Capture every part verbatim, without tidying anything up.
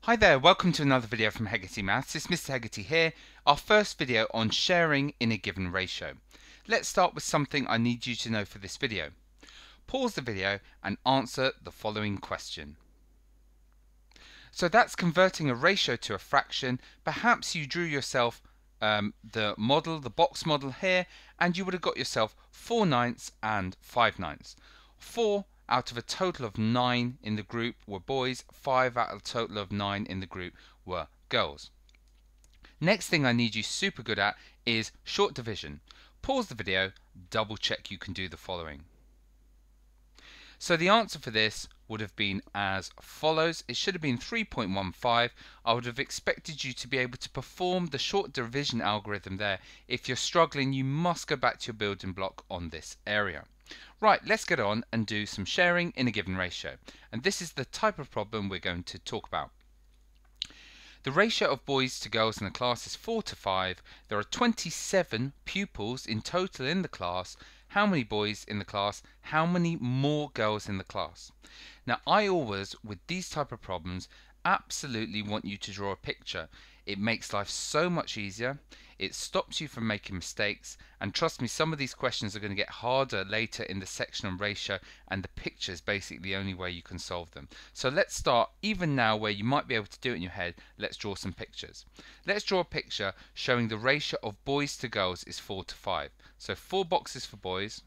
Hi there, welcome to another video from Hegarty Maths. It's Mister Hegarty here, our first video on sharing in a given ratio. Let's start with something I need you to know for this video. Pause the video and answer the following question. So that's converting a ratio to a fraction. Perhaps you drew yourself um, the model, the box model here, and you would have got yourself four ninths and five ninths. four out of a total of nine in the group were boys, five out of a total of nine in the group were girls. Next thing I need you super good at is short division. Pause the video, double check you can do the following. So the answer for this would have been as follows. It should have been three point one five. I would have expected you to be able to perform the short division algorithm there. If you're struggling, you must go back to your building block on this area. Right, let's get on and do some sharing in a given ratio. And this is the type of problem we're going to talk about. The ratio of boys to girls in the class is four to five. There are twenty-seven pupils in total in the class. How many boys in the class? How many more girls in the class? Now, I always, with these type of problems, absolutely want you to draw a picture. It makes life so much easier. It stops you from making mistakes, and trust me, some of these questions are going to get harder later in the section on ratio, and the picture is basically the only way you can solve them. So let's start, even now where you might be able to do it in your head, let's draw some pictures. Let's draw a picture showing the ratio of boys to girls is four to five. So four boxes for boys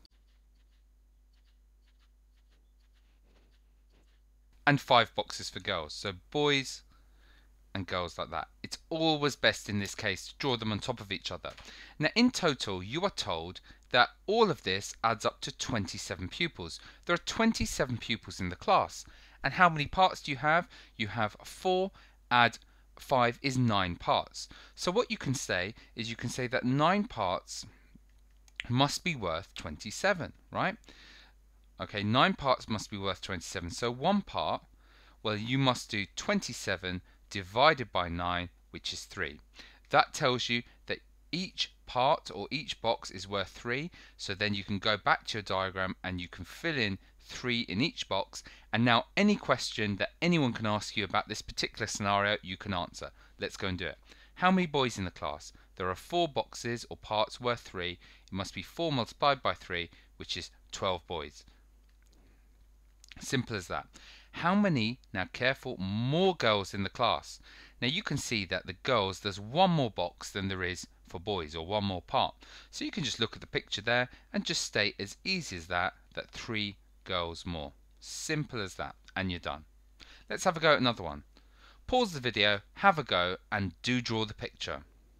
and five boxes for girls. So boys and girls like that. It's always best in this case to draw them on top of each other. Now in total you are told that all of this adds up to twenty-seven pupils. There are twenty-seven pupils in the class. And how many parts do you have? You have four, add five is nine parts. So what you can say is you can say that nine parts must be worth twenty-seven, right? Okay, nine parts must be worth twenty-seven. So one part, well, you must do twenty-seven divided by nine, which is three. That tells you that each part or each box is worth three. So then you can go back to your diagram and you can fill in three in each box. And now any question that anyone can ask you about this particular scenario, you can answer. Let's go and do it. How many boys in the class? There are four boxes or parts worth three. It must be four multiplied by three, which is twelve boys. Simple as that. How many, now careful, more girls in the class? Now you can see that the girls, there's one more box than there is for boys, or one more part. So you can just look at the picture there and just state as easy as that, that three girls more. Simple as that, and you're done. Let's have a go at another one. Pause the video, have a go, and do draw the picture.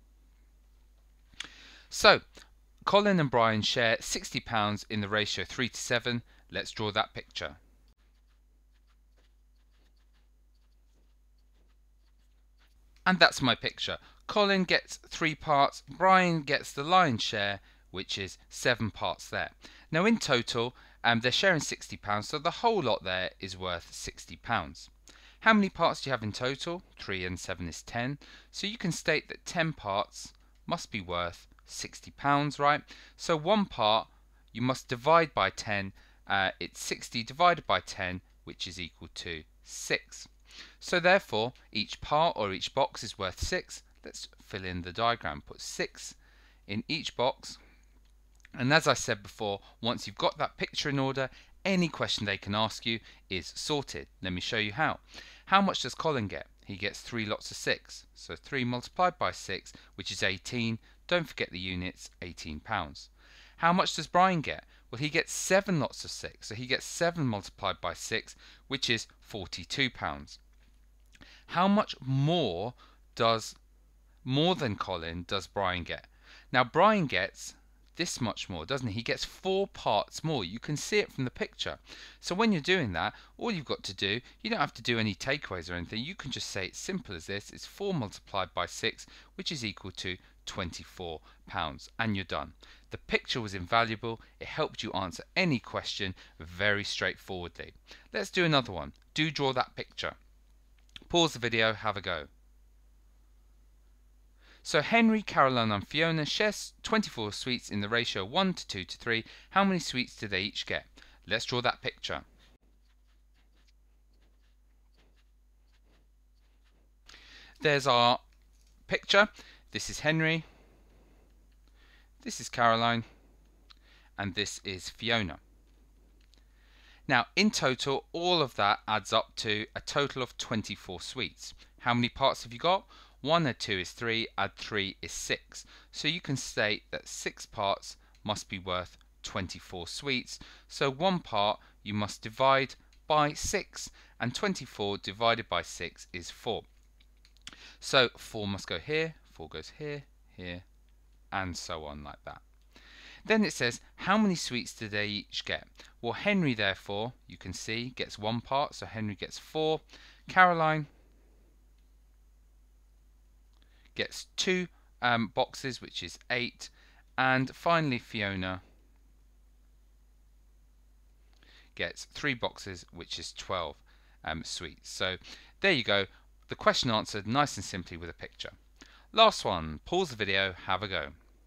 So, Colin and Brian share sixty pounds in the ratio three to seven. Let's draw that picture. And that's my picture. Colin gets three parts, Brian gets the lion's share, which is seven parts there. Now in total, um, they're sharing sixty pounds, so the whole lot there is worth sixty pounds. How many parts do you have in total? three and seven is ten. So you can state that ten parts must be worth sixty pounds, right? So one part you must divide by ten. Uh, it's sixty divided by ten, which is equal to six. So therefore, each part or each box is worth six. Let's fill in the diagram. Put six in each box. And as I said before, once you've got that picture in order, any question they can ask you is sorted. Let me show you how. How much does Colin get? He gets three lots of six. So three multiplied by six, which is eighteen. Don't forget the units, eighteen pounds. How much does Brian get? Well, he gets seven lots of six. So he gets seven multiplied by six, which is forty-two pounds. How much more does, more than Colin, does Brian get? Now Brian gets this much more, doesn't he? He gets four parts more. You can see it from the picture. So when you're doing that, all you've got to do, you don't have to do any takeaways or anything. You can just say it's simple as this. It's four multiplied by six, which is equal to twenty-four pounds, and you're done. The picture was invaluable. It helped you answer any question very straightforwardly. Let's do another one. Do draw that picture. Pause the video, have a go. So Henry, Caroline and Fiona share twenty-four sweets in the ratio one to two to three. How many sweets do they each get? Let's draw that picture. there's our picture. This is Henry, this is Caroline, and this is Fiona. Now, in total, all of that adds up to a total of twenty-four sweets. How many parts have you got? one add two is three, add three is six. So you can state that six parts must be worth twenty-four sweets. So one part you must divide by six, and twenty-four divided by six is four. So four must go here, four goes here, here, and so on like that. Then it says, how many sweets do they each get? Well, Henry, therefore, you can see, gets one part, so Henry gets four. Caroline gets two um, boxes, which is eight. And finally, Fiona gets three boxes, which is twelve um, sweets. So there you go. The question answered nice and simply with a picture. Last one. Pause the video, have a go.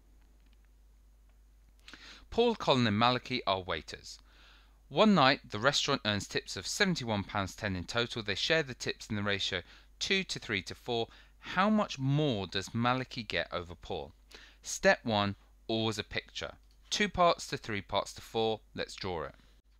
Paul, Colin and Malachi are waiters. One night the restaurant earns tips of seventy-one pounds ten in total. They share the tips in the ratio two to three to four. How much more does Malachi get over Paul? Step one, always a picture. Two parts to three parts to four. Let's draw it.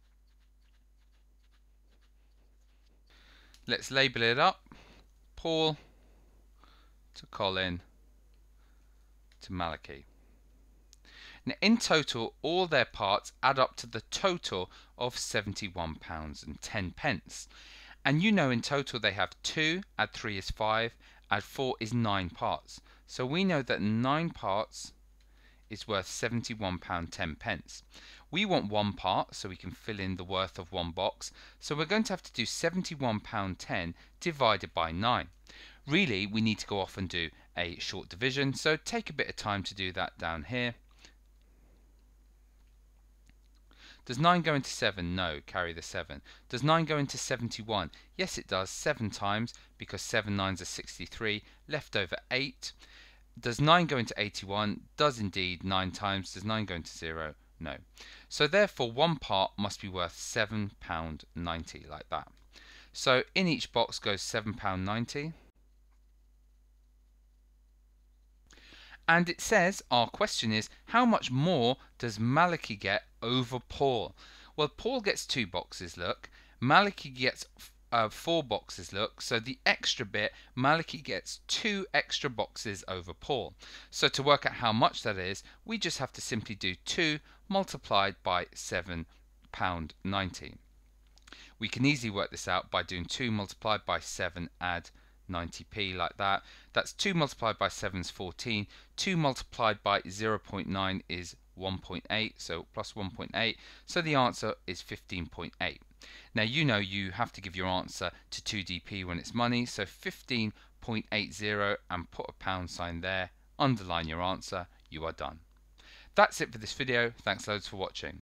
Let's label it up. Paul to Colin to Malachi. Now, in total, all their parts add up to the total of seventy-one pounds ten. And you know in total they have two, add three is five, add four is nine parts. So we know that nine parts is worth seventy-one pounds ten. We want one part, so we can fill in the worth of one box. So we're going to have to do seventy-one pounds ten divided by nine. Really, we need to go off and do a short division, so take a bit of time to do that down here. Does nine go into seven? No, carry the seven. Does nine go into seventy-one? Yes, it does, seven times, because seven nines are sixty-three, left over eight. Does nine go into eighty-one? Does indeed, nine times. Does nine go into zero? No. So therefore, one part must be worth seven pounds ninety, like that. So in each box goes seven pounds ninety. And it says, our question is, how much more does Malachi get over Paul? Well, Paul gets two boxes, look. Malachi gets uh, four boxes, look. So the extra bit, Malachi gets two extra boxes over Paul. So to work out how much that is, we just have to simply do two multiplied by seven pounds ninety. We can easily work this out by doing two multiplied by seven, add ninety p, like that. That's two multiplied by seven is fourteen. two multiplied by zero point nine is one point eight, so plus one point eight. So the answer is fifteen point eight. Now you know you have to give your answer to two D P when it's money, so fifteen point eight zero, and put a pound sign there. Underline your answer. You are done. That's it for this video. Thanks loads for watching.